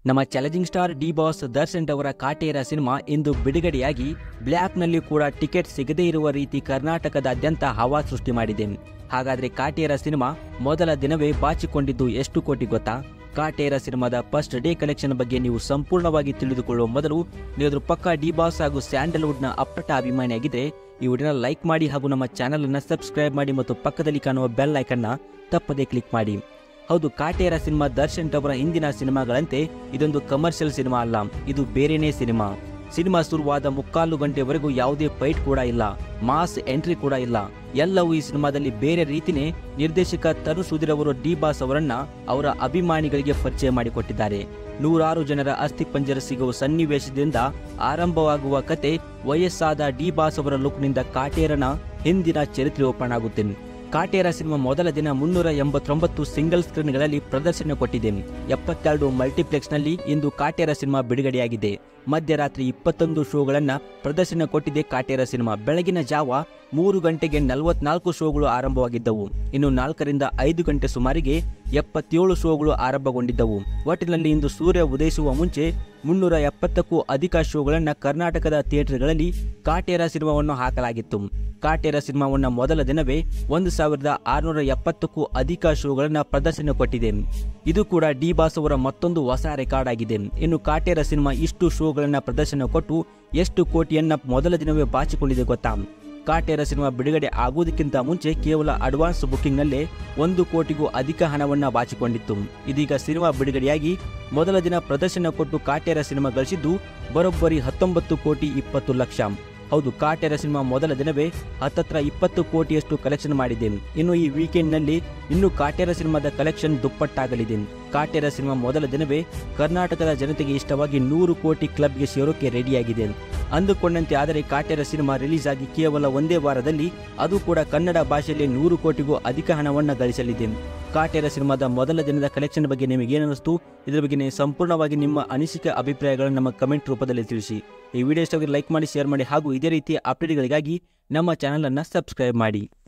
ನಮ್ಮ challenging star D boss Darshan ಅವರ Kaatera cinema ಇಂದು ಬಿಡುಗಡೆಯಾಗಿ ಬ್ಲ್ಯಾಕ್ನಲ್ಲಿ ಕೂಡ ಟಿಕೆಟ್ ಸಿಗದೇ ಇರುವ ರೀತಿ ಕರ್ನಾಟಕದಾದ್ಯಂತ ಹವಾ ಸೃಷ್ಟಿ ಮಾಡಿದೆ. ಹಾಗಾದ್ರೆ ಕಾಟೇರ ಸಿನಿಮಾ ಮೊದಲ ದಿನವೇ ಬಾಚಿಕೊಂಡಿದ್ದು ಎಷ್ಟು ಕೋಟಿ ಗೊತ್ತಾ? ಕಾಟೇರ ಸಿನಿಮಾದ ಫಸ್ಟ್ ಡೇ ಕಲೆಕ್ಷನ್ ಬಗ್ಗೆ ನೀವು ಸಂಪೂರ್ಣವಾಗಿ ತಿಳಿದುಕೊಳ್ಳುವ ಮೊದಲು ನೀವು ಪಕ್ಕಾ ಡಿ ಬಾಸ್ ಹಾಗೂ ಸ್ಯಾಂಡಲ್ವುಡ್ನ ಅಪ್ಪಟ ಅಭಿಮಾನಿಯಾಗಿದ್ದರೆ ಈ ವಿಡಿಯೋನ ಲೈಕ್ ಮಾಡಿ ಹಾಗೂ ನಮ್ಮ ಚಾನಲ್ ಅನ್ನು ಸಬ್ಸ್ಕ್ರೈಬ್ ಮಾಡಿ ಮತ್ತು ಪಕ್ಕದಲ್ಲಿ ಕಾಣುವ ಬೆಲ್ ಐಕನ್ನ ತಪ್ಪದೇ ಕ್ಲಿಕ್ ಮಾಡಿ. ಹೌದು, ಕಾಟೇರ ಸಿನಿಮಾ ದರ್ಶನ್ ಅವರ ಹಿಂದಿನ ಸಿನಿಮಾಗಳಂತೆ ಇದೊಂದು ಕಮರ್ಷಿಯಲ್ ಸಿನಿಮಾ ಅಲ್ಲ, ಇದು ಬೇರೆನೇ ಸಿನಿಮಾ. ಸಿನಿಮಾ ಶುರುವಾದ 3/4 ಗಂಟೆವರೆಗೂ ಯಾವುದೇ ಫೈಟ್ ಕೂಡ ಇಲ್ಲ, ಮಾಸ್ ಎಂಟ್ರಿ ಕೂಡ ಇಲ್ಲ. ಎಲ್ಲವೂ ಈ ಸಿನಿಮಾದಲ್ಲಿ ಬೇರೆ ರೀತಿನೇ ನಿರ್ದೇಶಕ ತರು ಸುಧೀರ್ ಅವರು ಡಿ ಬಾಸ್ ಅವರನ್ನ ಅವರ ಅಭಿಮಾನಿಗಳಿಗೆ ಪರಿಚಯ ಮಾಡಿಕೊಟ್ಟಿದ್ದಾರೆ. 100 ಜನರ ಅಸ್ಥಿಪಂಜರ ಸಿಗುವ ಸನ್ನಿವೇಶದಿಂದ ಆರಂಭವಾಗುವ ಕತೆ ವಯಸ್ಸಾದ ಡಿ ಬಾಸ್ ಅವರ ಲುಕ್ನಿಂದ ಕಾಟೇರನ ಹಿಂದಿನ ಚರಿತ್ರೆ ಓಪನ್ ಆಗುತ್ತೆ. ಕಾಟೇರ ಸಿನಿಮಾ ಮೊದಲ ದಿನ 389 ಸಿಂಗಲ್ ಸ್ಕ್ರೀನ್ಗಳಲ್ಲಿ ಪ್ರದರ್ಶನ ಕೊಟ್ಟಿದೆ. 72 ಮಲ್ಟಿಪ್ಲೆಕ್ಸ್ನಲ್ಲಿ ಇಂದು ಕಾಟೇರ ಸಿನಿಮಾ ಬಿಡುಗಡೆಯಾಗಿದೆ. ಮಧ್ಯರಾತ್ರಿ 21 ಶೋಗಳನ್ನು ಪ್ರದರ್ಶನ ಕೊಟ್ಟಿದೆ ಕಾಟೇರ ಸಿನಿಮಾ. ಬೆಳಗಿನ ಜಾವ 3 ಗಂಟೆಗೆ 44 ಶೋಗಳು ಆರಂಭವಾಗಿದ್ದವು. ಇನ್ನು 4 ರಿಂದ 5 ಗಂಟೆ ಸುಮಾರಿಗೆ 77 ಶೋಗಳು ಆರಂಭಗೊಂಡಿದ್ದವು. ಒಟ್ಟಿನಲ್ಲಿ ಇಂದು ಸೂರ್ಯ ಉದಯಿಸುವ ಮುಂಚೆ 370ಕ್ಕೂ ಅಧಿಕ ಶೋಗಳನ್ನು ಕರ್ನಾಟಕದ ಥಿಯೇಟರ್ಗಳಲ್ಲಿ ಕಾಟೇರ ಸಿನಿಮಾವನ್ನು ಹಾಕಲಾಗಿತ್ತು. ಕಾಟೇರ ಸಿನಿಮಾವನ್ನು ಮೊದಲ ದಿನವೇ 1670ಕ್ಕೂ ಅಧಿಕ ಶೋಗಳನ್ನು ಪ್ರದರ್ಶನ ಕೊಟ್ಟಿದೆ. ಇದು ಕೂಡ ಡಿ ಬಾಸ್ ಅವರ ಮತ್ತೊಂದು ಹೊಸ ರೆಕಾರ್ಡ್ ಆಗಿದೆ. ಇನ್ನು ಕಾಟೇರ ಸಿನಿಮಾ ಇಷ್ಟು ಶೋಗಳನ್ನು ಪ್ರದರ್ಶನ ಕೊಟ್ಟು ಎಷ್ಟು ಕೋಟಿಯನ್ನ ಮೊದಲ ದಿನವೇ ಬಾಚಿಕೊಂಡಿದೆ ಗೊತ್ತಾ? ಕಾಟೇರ ಸಿನಿಮಾ ಬಿಡುಗಡೆ ಆಗುವುದಕ್ಕಿಂತ ಮುಂಚೆ ಕೇವಲ ಅಡ್ವಾನ್ಸ್ ಬುಕ್ಕಿಂಗ್ನಲ್ಲೇ 1 ಕೋಟಿಗೂ ಅಧಿಕ ಹಣವನ್ನು ಬಾಚಿಕೊಂಡಿತ್ತು. ಇದೀಗ ಸಿನಿಮಾ ಬಿಡುಗಡೆಯಾಗಿ ಮೊದಲ ದಿನ ಪ್ರದರ್ಶನ ಕೊಟ್ಟು ಕಾಟೇರ ಸಿನಿಮಾ ಗಳಿಸಿದ್ದು ಬರೋಬ್ಬರಿ 19 ಕೋಟಿ 20 ಲಕ್ಷ. ಹೌದು, ಕಾಟೇರ ಸಿನಿಮಾ ಮೊದಲ ದಿನವೇ ಹತ್ತತ್ರ 20 ಕೋಟಿಯಷ್ಟು ಕಲೆಕ್ಷನ್ ಮಾಡಿದೆ. ಇನ್ನು ಈ ವೀಕೆಂಡ್ನಲ್ಲಿ ಇನ್ನು ಕಾಟೇರ ಸಿನಿಮಾದ ಕಲೆಕ್ಷನ್ ದುಪ್ಪಟ್ಟಾಗಲಿದೆ. ಕಾಟೇರ ಸಿನಿಮಾ ಮೊದಲ ದಿನವೇ ಕರ್ನಾಟಕದ ಜನತೆಗೆ ಇಷ್ಟವಾಗಿ 100 ಕೋಟಿ ಕ್ಲಬ್ಗೆ ಸೇರೋಕೆ ರೆಡಿಯಾಗಿದೆ ಅಂದುಕೊಂಡಂತೆ. ಆದರೆ ಕಾಟೇರ ಸಿನಿಮಾ ರಿಲೀಸ್ ಆಗಿ ಕೇವಲ ಒಂದೇ ವಾರದಲ್ಲಿ, ಅದು ಕೂಡ ಕನ್ನಡ ಭಾಷೆಯಲ್ಲಿ 100 ಕೋಟಿಗೂ ಅಧಿಕ ಹಣವನ್ನು ಗಳಿಸಲಿದೆ. ಕಾಟೇರ ಸಿನಿಮಾದ ಮೊದಲ ದಿನದ ಕಲೆಕ್ಷನ್ ಬಗ್ಗೆ ನಿಮಗೇನಿಸ್ತು? ಇದರ ಬಗ್ಗೆ ಸಂಪೂರ್ಣವಾಗಿ ನಿಮ್ಮ ಅನಿಸಿಕೆ ಅಭಿಪ್ರಾಯಗಳನ್ನು ನಮ್ಮ ಕಮೆಂಟ್ ರೂಪದಲ್ಲಿ ತಿಳಿಸಿ. ಈ ವಿಡಿಯೋ ಇಷ್ಟವಾಗಿ ಲೈಕ್ ಮಾಡಿ, ಶೇರ್ ಮಾಡಿ ಹಾಗೂ ಇದೇ ರೀತಿಯ ಅಪ್ಡೇಟ್ಗಳಿಗಾಗಿ ನಮ್ಮ ಚಾನಲ್ ಅನ್ನು ಸಬ್ಸ್ಕ್ರೈಬ್ ಮಾಡಿ.